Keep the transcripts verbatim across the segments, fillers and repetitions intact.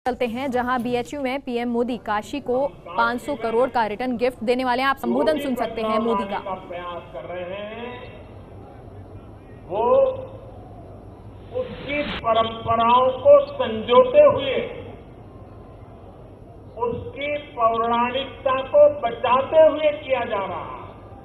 चलते हैं जहां बीएचयू में पीएम मोदी काशी को पाँच सौ करोड़ का रिटर्न गिफ्ट देने वाले हैं। आप संबोधन सुन सकते हैं मोदी का। प्रयास कर रहे हैं वो उसकी परंपराओं को संजोते हुए उसकी पौराणिकता को बचाते हुए किया जा रहा है।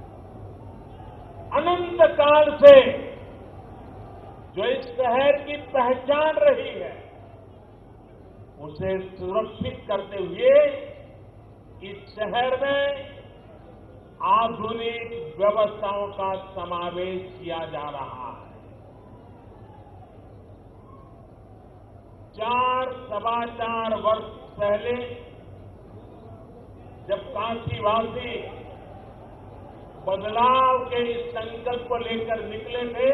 अनंत काल से जो इस शहर की पहचान रही है उसे सुरक्षित करते हुए इस शहर में आधुनिक व्यवस्थाओं का समावेश किया जा रहा है। चार सवा चार वर्ष पहले जब काशीवासी बदलाव के इस संकल्प को लेकर निकले थे,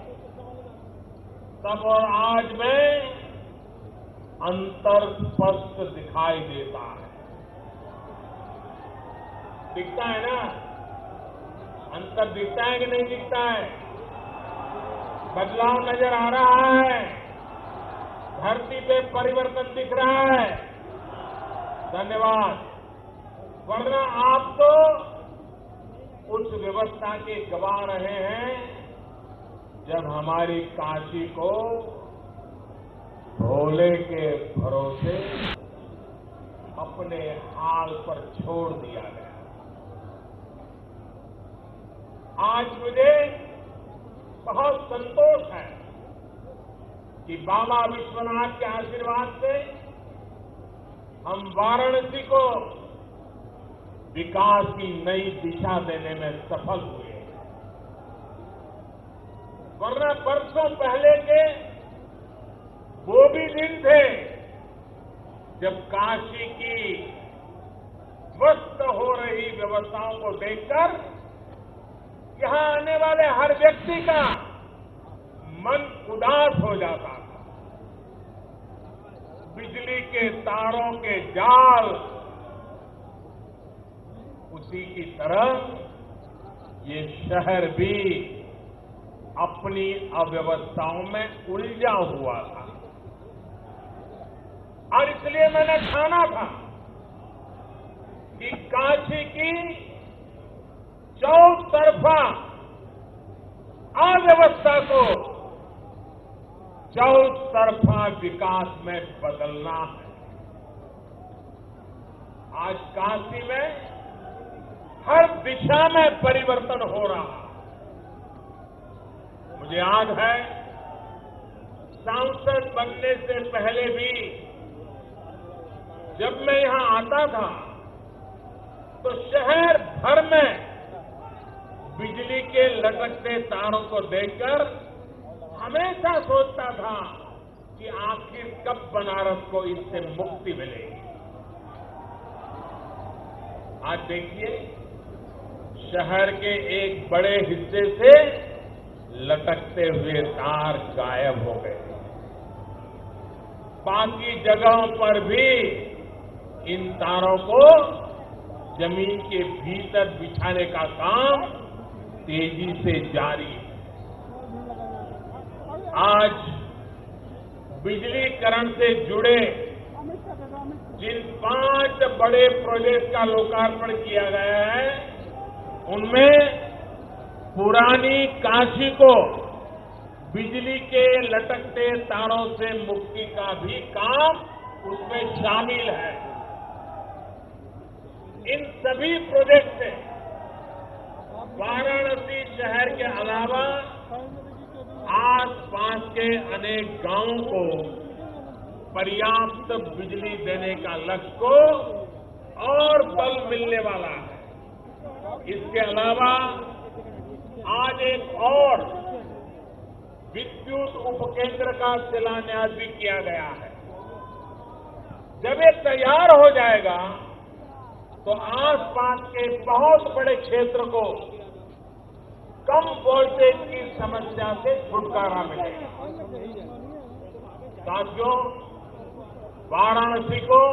तब और आज में अंतर स्पष्ट दिखाई देता है। दिखता है ना? अंतर दिखता है कि नहीं दिखता है? बदलाव नजर आ रहा है। धरती पे परिवर्तन दिख रहा है। धन्यवाद। वरना आप तो उस व्यवस्था के गवाह रहे हैं जब हमारी काशी को भोले के भरोसे अपने हाल पर छोड़ दिया गया। आज मुझे बहुत संतोष है कि बाबा विश्वनाथ के आशीर्वाद से हम वाराणसी को विकास की नई दिशा देने में सफल हुए। वरना बरसों पहले के वो भी दिन थे जब काशी की ध्वस्त हो रही व्यवस्थाओं को देखकर यहां आने वाले हर व्यक्ति का मन उदास हो जाता था। बिजली के तारों के जाल, उसी की तरह ये शहर भी अपनी अव्यवस्थाओं में उलझा हुआ था। और इसलिए मैंने ठाना था कि काशी की चौतरफा अव्यवस्था को चौतरफा विकास में बदलना है। आज काशी में हर दिशा में परिवर्तन हो रहा है। मुझे याद है सांसद बनने से पहले भी जब मैं यहां आता था तो शहर भर में बिजली के लटकते तारों को देखकर हमेशा सोचता था कि आखिर कब बनारस को इससे मुक्ति मिलेगी। आज देखिए, शहर के एक बड़े हिस्से से लटकते हुए तार गायब हो गए। बाकी जगहों पर भी इन तारों को जमीन के भीतर बिछाने का काम तेजी से जारी है। आज बिजलीकरण से जुड़े जिन पांच बड़े प्रोजेक्ट का लोकार्पण किया गया है, उनमें पुरानी काशी को बिजली के लटकते तारों से मुक्ति का भी काम उसमें शामिल है। इन सभी प्रोजेक्ट से वाराणसी शहर के अलावा आसपास के अनेक गांवों को पर्याप्त बिजली देने का लक्ष्य को और बल मिलने वाला है। इसके अलावा आज एक और विद्युत उपकेंद्र का शिलान्यास भी किया गया है। जब ये तैयार हो जाएगा तो आसपास के बहुत बड़े क्षेत्र को कम वोल्टेज की समस्या से छुटकारा मिलेगा। साथियों, वाराणसी को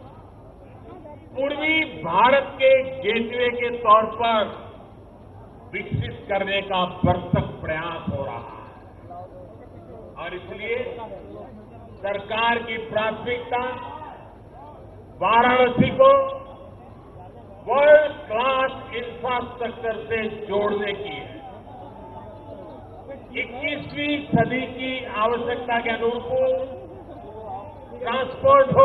पूर्वी भारत के गेटवे के तौर पर विकसित करने का भरसक प्रयास हो रहा है और इसलिए सरकार की प्राथमिकता वाराणसी को वर्ल्ड क्लास इंफ्रास्ट्रक्चर से जोड़ने की है। इक्कीसवीं सदी की आवश्यकता के अनुरूप ट्रांसपोर्ट हो,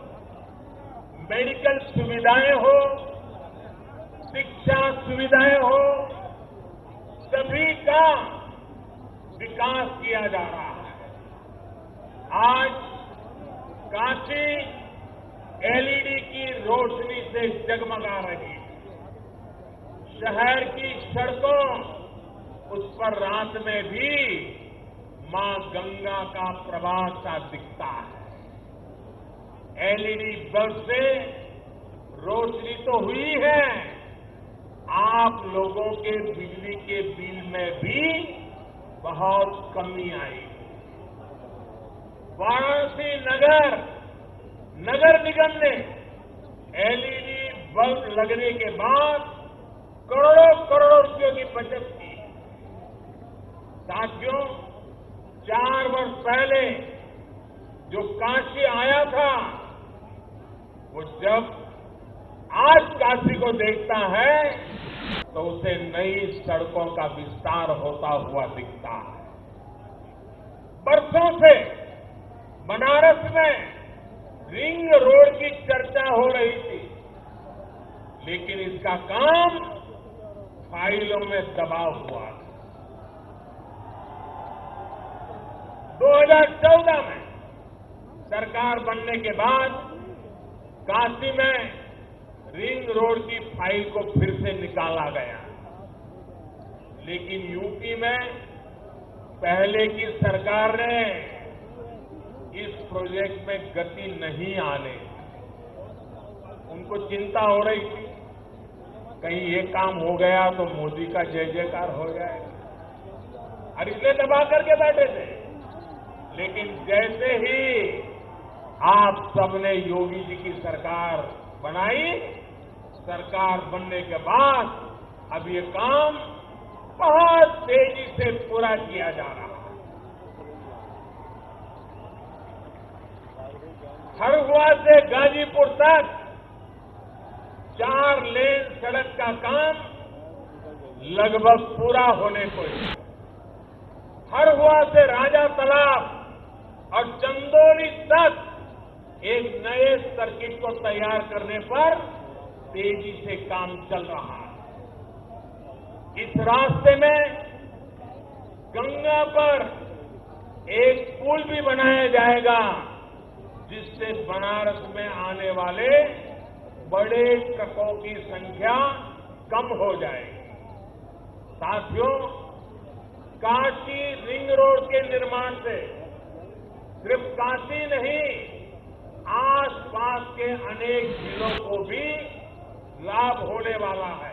मेडिकल सुविधाएं हो, शिक्षा सुविधाएं हो, सभी का विकास किया जा रहा है। आज काशी एलईडी की रोशनी से जगमगा रही है। शहर की सड़कों उस पर रात में भी मां गंगा का प्रवाह सा दिखता है। एलईडी बल्ब से रोशनी तो हुई है, आप लोगों के बिजली के बिल में भी बहुत कमी आई। वाराणसी नगर नगर निगम ने एलईडी बल्ब लगने के बाद करोड़ों करोड़ों रुपयों की बचत की। साथियों, चार वर्ष पहले जो काशी आया था, वो जब आज काशी को देखता है तो उसे नई सड़कों का विस्तार होता हुआ दिखता है। बरसों से बनारस में रिंग रोड की चर्चा हो रही थी, लेकिन इसका काम फाइलों में दबा हुआ था। दो हज़ार चौदह में सरकार बनने के बाद काशी में रिंग रोड की फाइल को फिर से निकाला गया, लेकिन यूपी में पहले की सरकार ने इस प्रोजेक्ट में गति नहीं आने, उनको चिंता हो रही थी कहीं ये काम हो गया तो मोदी का जय जयकार हो जाएगा, और इसलिए दबा करके बैठे थे। लेकिन जैसे ही आप सबने योगी जी की सरकार बनाई, सरकार बनने के बाद अब ये काम बहुत तेजी से पूरा किया जा रहा है। हरहुआ से गाजीपुर तक चार लेन सड़क का काम लगभग पूरा होने को है। हरहुआ से राजा तालाब और चंदौली तक एक नए सर्किट को तैयार करने पर तेजी से काम चल रहा है। इस रास्ते में गंगा पर एक पुल भी बनाया जाएगा, जिससे बनारस में आने वाले बड़े ट्रकों की संख्या कम हो जाएगी। साथियों, काशी रिंग रोड के निर्माण से सिर्फ काशी नहीं, आसपास के अनेक जिलों को भी लाभ होने वाला है।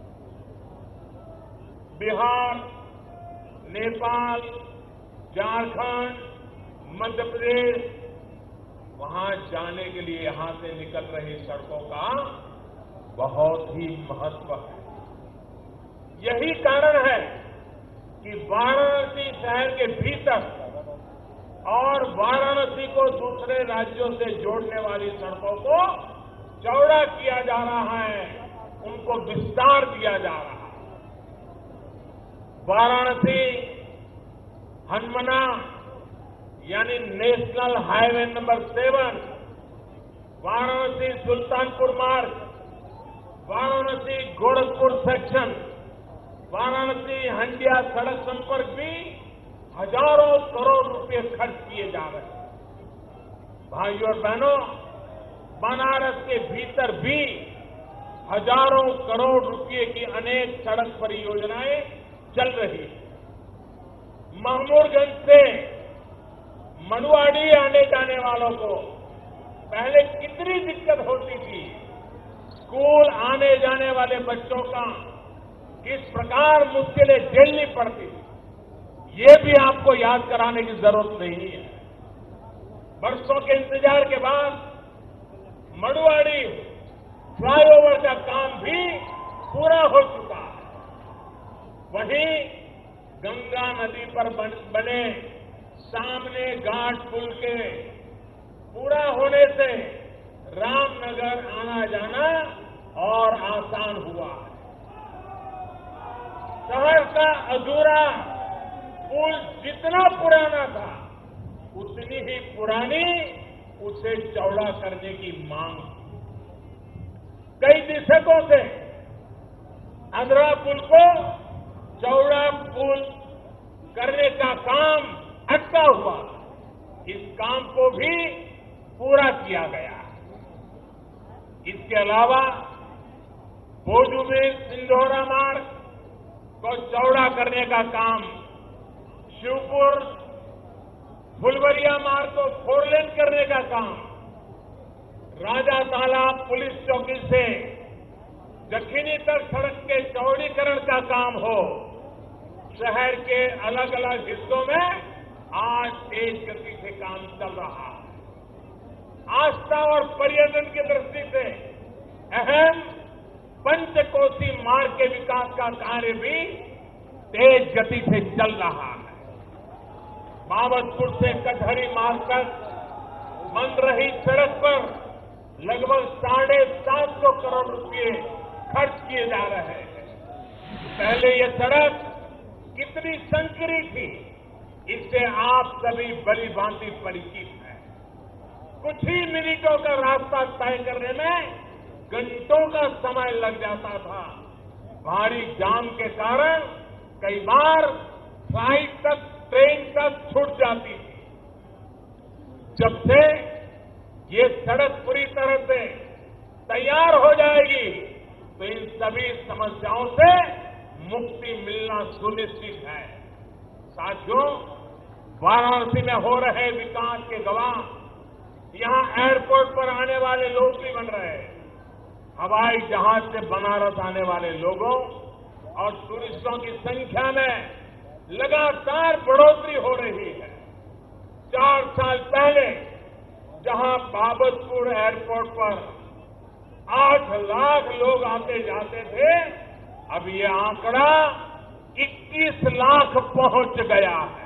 बिहार, नेपाल, झारखंड, मध्य प्रदेश, वहां जाने के लिए यहां से निकल रही सड़कों का बहुत ही महत्व है। यही कारण है कि वाराणसी शहर के भीतर और वाराणसी को दूसरे राज्यों से जोड़ने वाली सड़कों को चौड़ा किया जा रहा है, उनको विस्तार दिया जा रहा है। वाराणसी हनुमना यानी national highway number seven, Varanasi Sultanpur मार्ग, वाराणसी गोरखपुर सेक्शन, वाराणसी हंडिया सड़क संपर्क भी हजारों करोड़ रुपए खर्च किए जा रहे हैं। भाइयों और बहनों, बनारस के भीतर भी हजारों करोड़ रुपए की अनेक सड़क परियोजनाएं चल रही हैं। महमूदगंज से मंडुआडीह आने जाने वालों को पहले कितनी दिक्कत होती थी, स्कूल आने जाने वाले बच्चों का किस प्रकार मुश्किलें झेलनी पड़ती थी, ये भी आपको याद कराने की जरूरत नहीं है। वर्षों के इंतजार के बाद मंडुआडीह फ्लाईओवर का काम भी पूरा हो चुका है। वहीं गंगा नदी पर बने सामने घाट पुल के पूरा होने से रामनगर आसान हुआ है। शहर का अधूरा पुल जितना पुराना था, उतनी ही पुरानी उसे चौड़ा करने की मांग थी। कई दशकों से अधूरा पुल को चौड़ा पुल करने का काम अटका हुआ, इस काम को भी पूरा किया गया। इसके अलावा भोजूमेर सिंधोरा मार्ग को चौड़ा करने का काम, शिवपुर फुलवरिया मार्ग को फोर लेन करने का काम, राजा तालाब पुलिस चौकी से दक्षिणी तक सड़क के चौड़ीकरण का काम हो, शहर के अलग अलग हिस्सों में आज तेज गति से काम चल रहा है। आस्था और पर्यटन की दृष्टि से अहम पंचकोसी मार्ग के विकास का कार्य भी तेज गति से चल रहा है। बाबतपुर से कचहरी मार्ग तक बन रही सड़क पर लगभग साढ़े सात सौ करोड़ रुपए खर्च किए जा रहे हैं। पहले ये सड़क कितनी संकरी थी, इससे आप सभी भली भांति परिचित हैं। कुछ ही मिनटों का रास्ता तय करने में घंटों का समय लग जाता था। भारी जाम के कारण कई बार फ्लाइट तक, ट्रेन तक छूट जाती थी। जब से ये सड़क पूरी तरह से तैयार हो जाएगी तो इन सभी समस्याओं से मुक्ति मिलना सुनिश्चित है। साथियों, वाराणसी में हो रहे विकास के गवाह यहां एयरपोर्ट पर आने वाले लोग भी बन रहे हैं। हवाई जहाज से बनारस आने वाले लोगों और टूरिस्टों की संख्या में लगातार बढ़ोतरी हो रही है। चार साल पहले जहां बाबतपुर एयरपोर्ट पर आठ लाख लोग आते जाते थे, अब ये आंकड़ा इक्कीस लाख पहुंच गया है।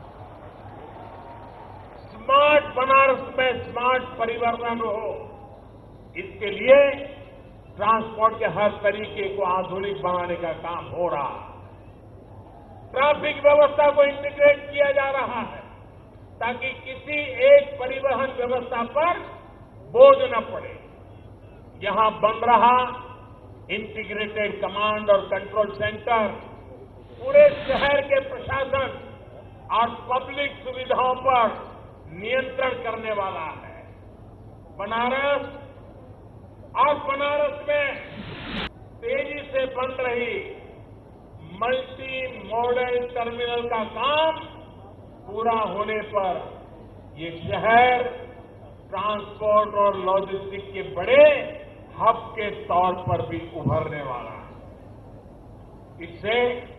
स्मार्ट बनारस में स्मार्ट परिवर्तन हो, इसके लिए ट्रांसपोर्ट के हर तरीके को आधुनिक बनाने का काम हो रहा है। ट्रैफिक व्यवस्था को इंटीग्रेट किया जा रहा है ताकि किसी एक परिवहन व्यवस्था पर बोझ न पड़े। यहां बन रहा इंटीग्रेटेड कमांड और कंट्रोल सेंटर पूरे शहर के प्रशासन और पब्लिक सुविधाओं पर नियंत्रण करने वाला है। बनारस और बनारस में तेजी से बन रही मल्टी मॉडल टर्मिनल का काम पूरा होने पर ये शहर ट्रांसपोर्ट और लॉजिस्टिक के बड़े हब के तौर पर भी उभरने वाला है। इससे